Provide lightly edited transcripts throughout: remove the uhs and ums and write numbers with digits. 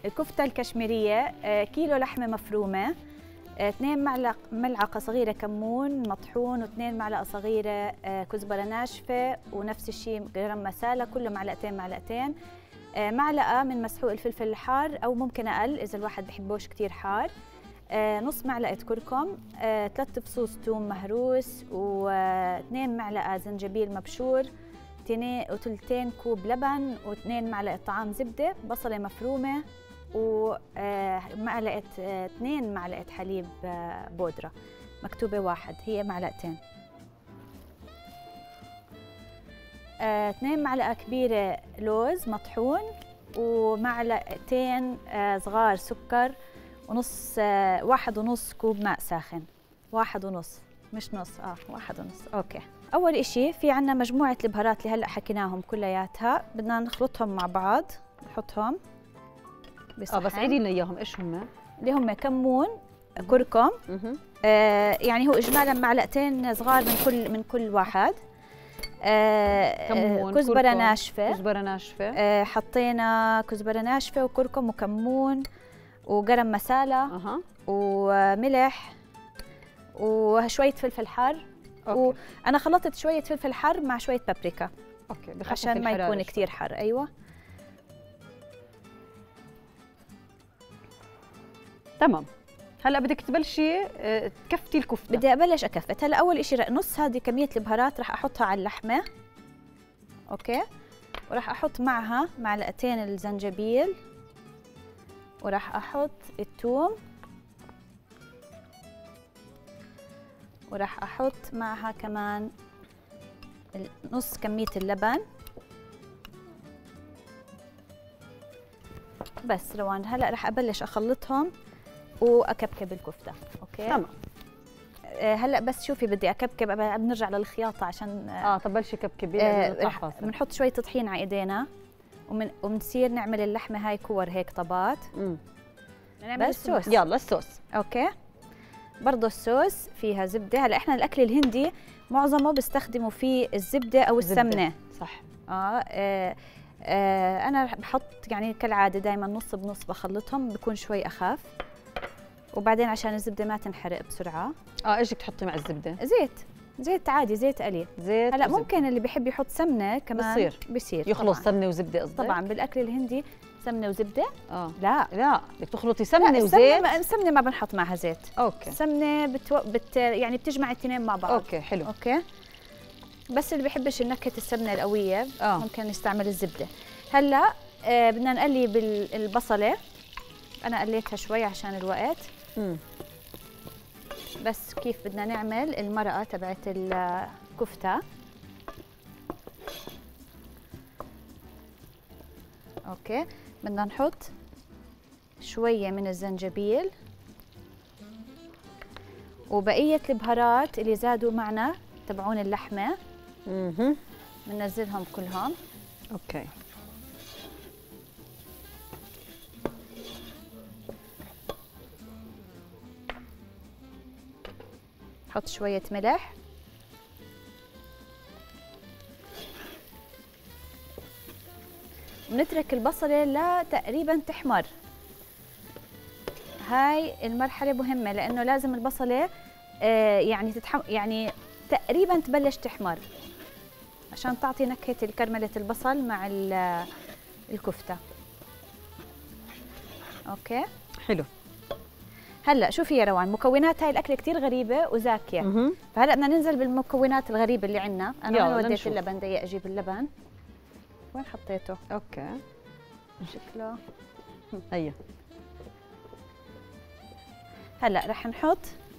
الكفتة الكشميرية كيلو لحمة مفرومة، 2 ملعقة صغيرة كمون مطحون، و2 معلقة صغيرة كزبرة ناشفة، ونفس الشيء جرام مسالة، كله معلقتين، معلقة من مسحوق الفلفل الحار أو ممكن أقل إذا الواحد بحبوش كتير حار، نص معلقة كركم، 3 فصوص ثوم مهروس، و2 معلقة زنجبيل مبشور، وثلثين كوب لبن، و2 معلقة طعام زبدة، بصلة مفرومة، ومعلقة 2 معلقة حليب بودرة مكتوبة 1، هي معلقتين، 2 معلقة كبيرة لوز مطحون، ومعلقتين صغار سكر، ونص 1.5 كوب ماء ساخن، 1.5 مش نص، 1.5. اوكي، اول اشي في عنا مجموعة البهارات اللي هلا حكيناهم كلياتها، بدنا نخلطهم مع بعض، نحطهم بصحن. بس عيدي لنا اياهم، ايش هم؟ اللي هم كمون، كركم، يعني هو اجمالا معلقتين صغار من كل واحد، كمون، كزبرة ناشفة، كزبرة ناشفة، حطينا كزبرة ناشفة وكركم وكمون وجرم مسالة، وملح وشوية فلفل حار. وأنا خلطت شوية فلفل حار مع شوية بابريكا، عشان ما يكون كتير حار. أيوة تمام. هلا بدك تبلشي تكفتي الكفتة. بدي أبلش أكفت. هلا أول إشي نص هذه كمية البهارات رح أحطها على اللحمة، أوكي، وراح أحط معها معلقتين الزنجبيل، وراح أحط الثوم، وراح أحط معها كمان نص كمية اللبن. بس روان هلا رح أبلش أخلطهم وأكبكب الكفتة، أوكي؟ تمام. هلا بس شوفي بدي أكبكب، بنرجع للخياطة عشان طب بلشي كبكبي. بنحط شوية طحين على إيدينا، وبنصير نعمل اللحمة هاي كور هيك طبات. نعمل الصوص. يلا الصوص. اوكي، برضه الصوص فيها زبده. هلا احنا الاكل الهندي معظمه بيستخدموا فيه الزبده او السمنه، صح. انا بحط يعني كالعاده دائما نص بنص، بخلطهم بكون شوي اخف، وبعدين عشان الزبده ما تنحرق بسرعه. ايش بدك تحطي مع الزبده؟ زيت عادي، زيت قليل. زيت هلا ممكن اللي بيحب يحط سمنه كمان بصير يخلط سمنه وزبده قصدك؟ طبعا بالاكل الهندي سمنه وزبده. لا بدك تخلطي سمنه وزيت. السمنه ما بنحط معها زيت. اوكي. السمنه يعني بتجمع الاثنين مع بعض. اوكي حلو. اوكي، بس اللي بيحبش نكهه السمنه القويه ممكن يستعمل الزبده. هلا بدنا نقلي البصله، انا قليتها شوي عشان الوقت. بس كيف بدنا نعمل المرقه تبعت الكفته. اوكي، بدنا نحط شويه من الزنجبيل وبقيه البهارات اللي زادوا معنا تبعون اللحمه. بننزلهم كلهم. اوكي. نحط شويه ملح، بنترك البصله تقريبا تحمر. هاي المرحله مهمه لانه لازم البصله يعني تقريبا تبلش تحمر عشان تعطي نكهه كرمله البصل مع الكفته. اوكي حلو. هلا شوفي يا روان، مكونات هاي الاكله كثير غريبه وزاكيه. فهلا بدنا ننزل بالمكونات الغريبه اللي عندنا. انا وين وديت اللبن؟ دقيقه اجيب اللبن. وين حطيته؟ اوكي شكله هيا. هلا رح نحط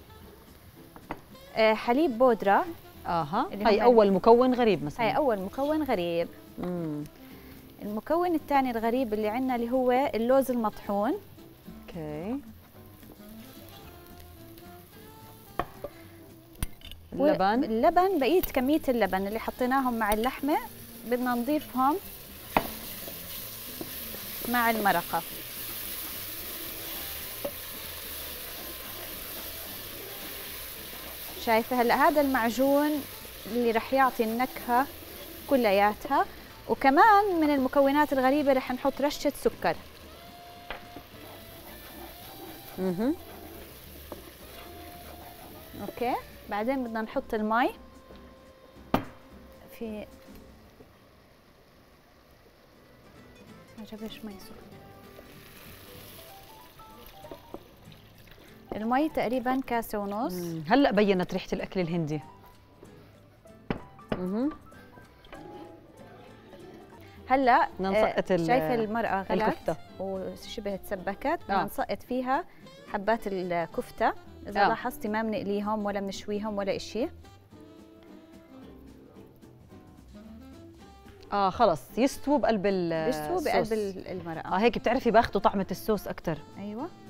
حليب بودره. هاي اول مكون غريب مثلا. هاي اول مكون غريب. المكون الثاني الغريب اللي عندنا اللي هو اللوز المطحون. اوكي. اللبن بقيه كميه اللبن اللي حطيناهم مع اللحمه بدنا نضيفهم مع المرقه. شايفه هلا هذا المعجون اللي رح يعطي النكهه كلياتها. وكمان من المكونات الغريبه رح نحط رشه سكر. اوكي. بعدين بدنا نحط المي في، ما جابش مي سخنة. المي تقريبا كاسة ونص. هلا بينت ريحة الأكل الهندي. هلا نسقط شايفة المرقة غلت الكفتة وشبه تسبكت. بدنا نسقط فيها حبات الكفتة. إذا لاحظتي ما بنقليهم ولا بنشويهم ولا إشي. خلص يستووا بقلب يستووا بقلب المرقة. هيك بتعرفي باخذوا طعمة الصوص أكتر. أيوة.